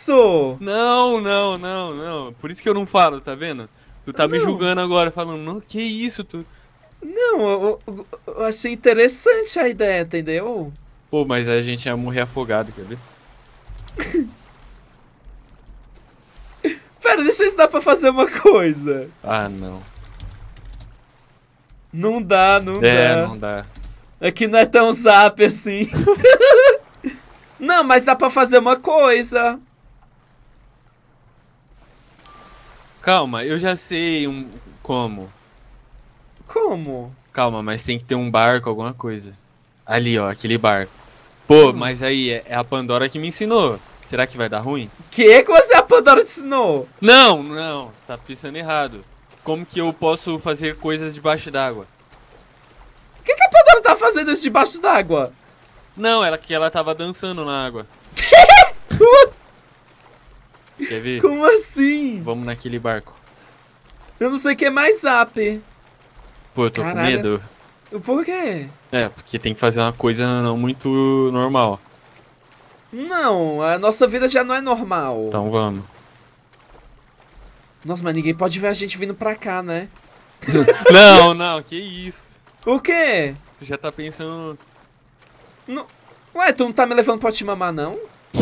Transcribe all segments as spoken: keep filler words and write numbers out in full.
isso? Não, não, não, não. Por isso que eu não falo, tá vendo? Tu tá me Não. julgando agora, falando, não, que isso, tu... Não, eu, eu- eu achei interessante a ideia, entendeu? Pô, mas a gente ia morrer afogado, quer ver? Pera, deixa eu ver se dá pra fazer uma coisa. Ah, não. Não dá, não É, dá. não dá. Aqui não é tão zap assim. Não, mas dá pra fazer uma coisa. Calma, eu já sei um... como. Como? Calma, mas tem que ter um barco, alguma coisa. Ali, ó, aquele barco. Pô, Hum. mas aí, é é a Pandora que me ensinou. Será que vai dar ruim? Que que você a Pandora te ensinou? Não, não, você tá pensando errado. Como que eu posso fazer coisas debaixo d'água? O que, que a Pandora tá fazendo isso debaixo d'água? Não, ela que ela tava dançando na água. Quer ver? Como assim? Vamos naquele barco. Eu não sei o que é mais zap. Pô, eu tô Caralho. com medo. Por quê? É, porque tem que fazer uma coisa não muito normal. Não, a nossa vida já não é normal. Então vamos. Nossa, mas ninguém pode ver a gente vindo pra cá, né? Não, não, que isso. O quê? Tu já tá pensando... Não... Ué, tu não tá me levando pra te mamar, não?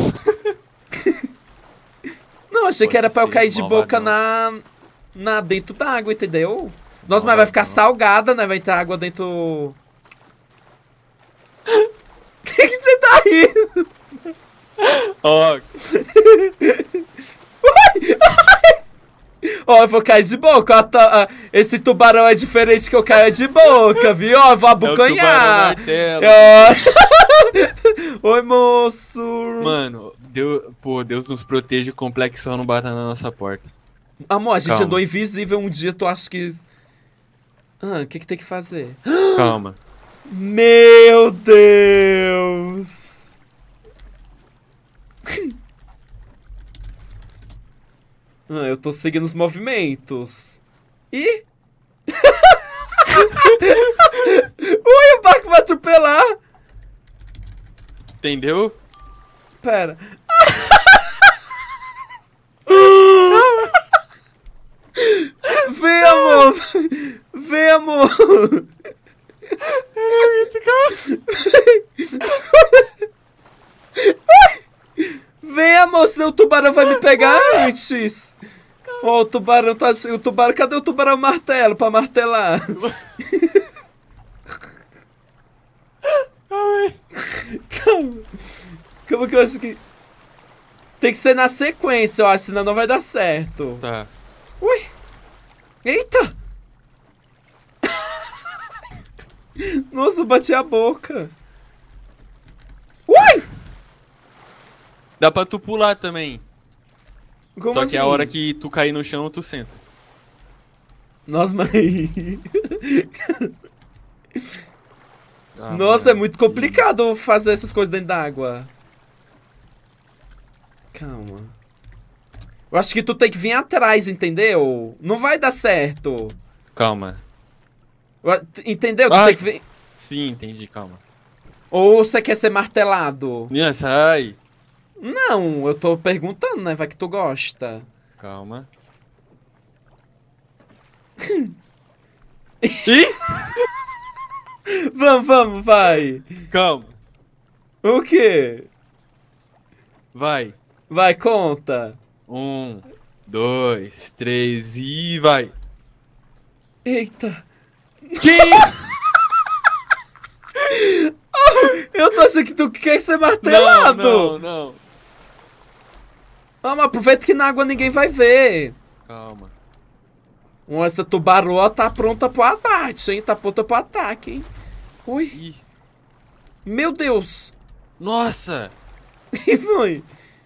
Não, achei Pode que era pra eu ser, cair de malvadão. boca na... na dentro da água, entendeu? Nossa, mas vai Malvadão. ficar salgada, né? Vai entrar água dentro... O que que você tá rindo? Ó, Ó, eu vou cair de boca. Ó, tá- ah, esse tubarão é diferente que eu caio de boca, viu? Ó, eu vou é o tubarão abocanhar. martelo. Ó. Oi, moço. Mano, Deus, pô, Deus nos proteja, o complexo só não bata na nossa porta. Amor, a gente Calma. andou invisível um dia, tu acha que... Ah, o que que tem que fazer? Calma. Meu Deus! Ah, eu tô seguindo os movimentos. Ih! Ui, o barco vai atropelar! Entendeu? Pera. Vem, amor! Vem, amor! Vem, amor, senão o tubarão vai me pegar antes! Ó, o tubarão tá... O tubarão... Cadê o tubarão martelo pra martelar? Calma. Calma que eu acho que... Tem que ser na sequência, eu acho, senão não vai dar certo. Tá. Ui! Eita! Nossa, eu bati a boca. Ui! Dá pra tu pular também. Como Só assim? que a hora que tu cair no chão, tu senta. Nossa, mãe. Ah, Nossa, é mano, muito que- complicado fazer essas coisas dentro d'água. Calma. Eu acho que tu tem que vir atrás, entendeu? Não vai dar certo. Calma. Eu a- Entendeu? Tu Ai. tem que vir... Sim, entendi, calma. Ou você quer ser martelado? Minha, sai. Não, eu tô perguntando, né? Vai que tu gosta. Calma. Ih! Vamos, vamos, vai. Calma. O quê? Vai. Vai, conta. Um, dois, três e vai. Eita. Que? Eu tô achando que tu quer ser Não, martelado. não, não. Ah, mas aproveita que na água ninguém vai ver. Calma. Ó, essa tubaroa tá pronta pro abate, hein? Tá pronta pro ataque, hein? Ui. Ih. Meu Deus. Nossa! E foi?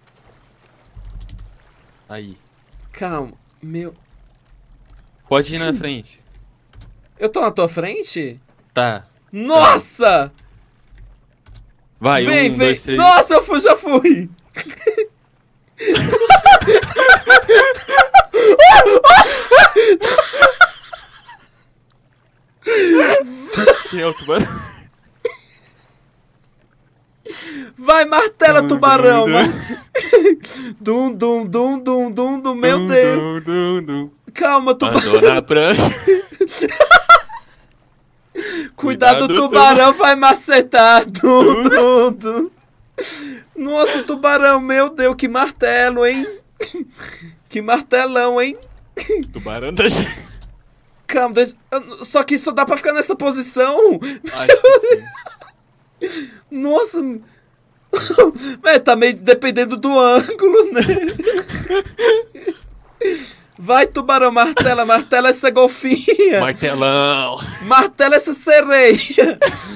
Aí. Calma. Meu... Pode ir na frente. Eu tô na tua frente? Tá. Nossa! Vai, vem, um, vem. dois, três. Nossa, eu fui, já fui. Quem é o tubarão? Vai, martela, tubarão. Um, mar- dois. Dum, dum, dum, dum, dum, dum, meu Dum, Deus. dum, dum, dum. Calma, tubarão. Andou na prancha. Cuidado, Cuidado, o tubarão vai macetar. Dum, dum, dum. Nossa, tubarão, meu Deus, que martelo, hein? Que martelão, hein? Tubarão da gente. Calma, deixa... Só que só dá pra ficar nessa posição. Acho que sim. Nossa. É, tá meio dependendo do ângulo, né? Vai, tubarão, martela, martela essa golfinha. Martelão. Martela essa sereia.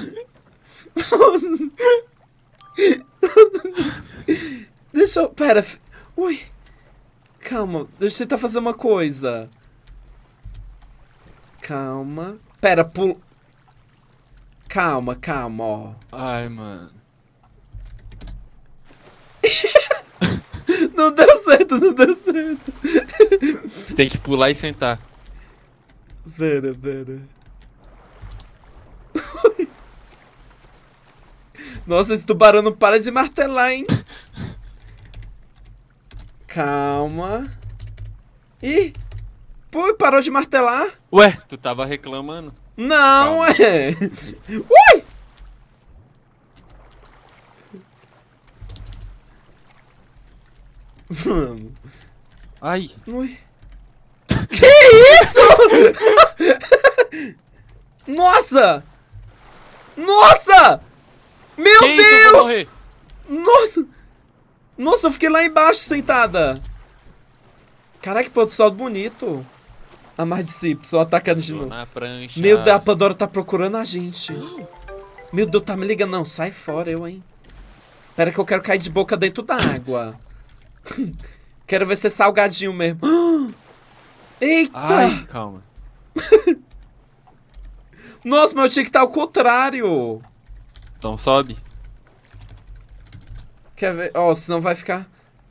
Deixa eu... Pera. Ui. Calma, deixa eu tentar fazer uma coisa. Calma. Pera, pul... Calma, calma, ó. Ai, mano. Não deu certo, não deu certo. Você tem que pular e sentar. Pera, pera. Nossa, esse tubarão não para de martelar, hein? Calma. Ih! Pô, parou de martelar? Ué, tu tava reclamando. Não, Calma. é. Ui! Vamos. Ai. Ui. Que isso? Nossa! Nossa! Meu Quem Deus! eu vou morrer? Nossa! Nossa, eu fiquei lá embaixo sentada. Caraca, que pôr do sol bonito. A Mardicipe, só atacando de Tô novo. na prancha. Meu Deus, a Pandora tá procurando a gente. Meu Deus, tá me ligando. Não, sai fora, eu, hein. Pera que eu quero cair de boca dentro da água. Quero ver se é salgadinho mesmo. Eita! Ai, calma. Nossa, mas eu tinha que estar ao contrário. Então sobe. Quer ver? Ó, oh, senão vai ficar...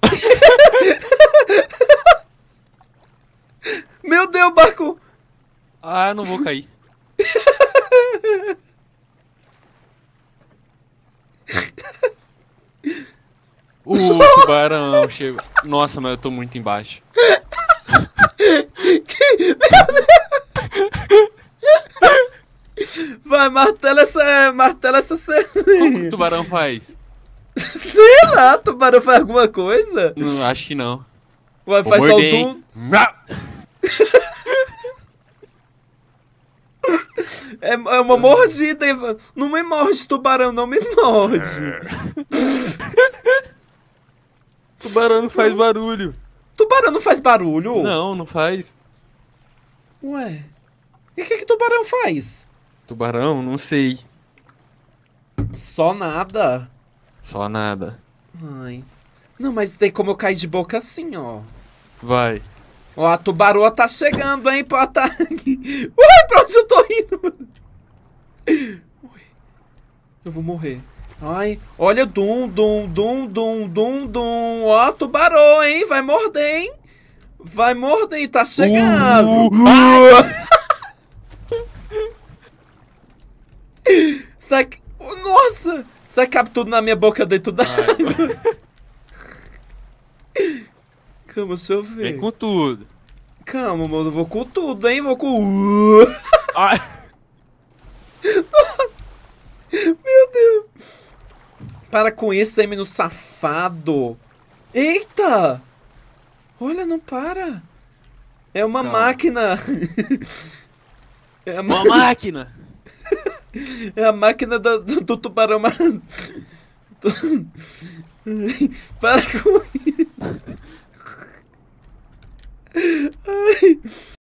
Meu Deus, barco! Ah, não vou cair. O tubarão chegou. Nossa, mas eu tô muito embaixo. Vai, martela essa... Martela essa Como que o sereia. tubarão faz? Sei lá, tubarão faz alguma coisa? Não, acho que não. Ué, Vou faz só o morder, dum... hein? É, é uma mordida, Ivan. Não me morde, tubarão, não me morde. Tubarão não faz barulho. Tubarão não faz barulho? Não, não faz. Ué. E o que que tubarão faz? Tubarão, não sei. Só nada. Só nada. Ai. Não, mas tem como eu cair de boca assim, ó. Vai. Ó, a tubaroa tá chegando, hein, pro ataque. Ui, pra onde eu tô indo, mano? Ui. Eu vou morrer. Ai, olha, dum, dum, dum, dum, dum, dum. Ó, tubarão, hein, vai morder, hein. Vai morder, tá chegando. Uh, Sai... Oh, nossa! Sai cabe tudo na minha boca dentro da água. Calma, deixa eu ver. Vem com tudo. Calma, mano, eu vou com tudo, hein? Vou com... Ai. Meu Deus! Para com isso aí, menino safado! Eita! Olha, não para! É uma Calma. máquina! É uma... Uma máquina. É a máquina do, do, do tubarão. Mas... Para com isso! Ai.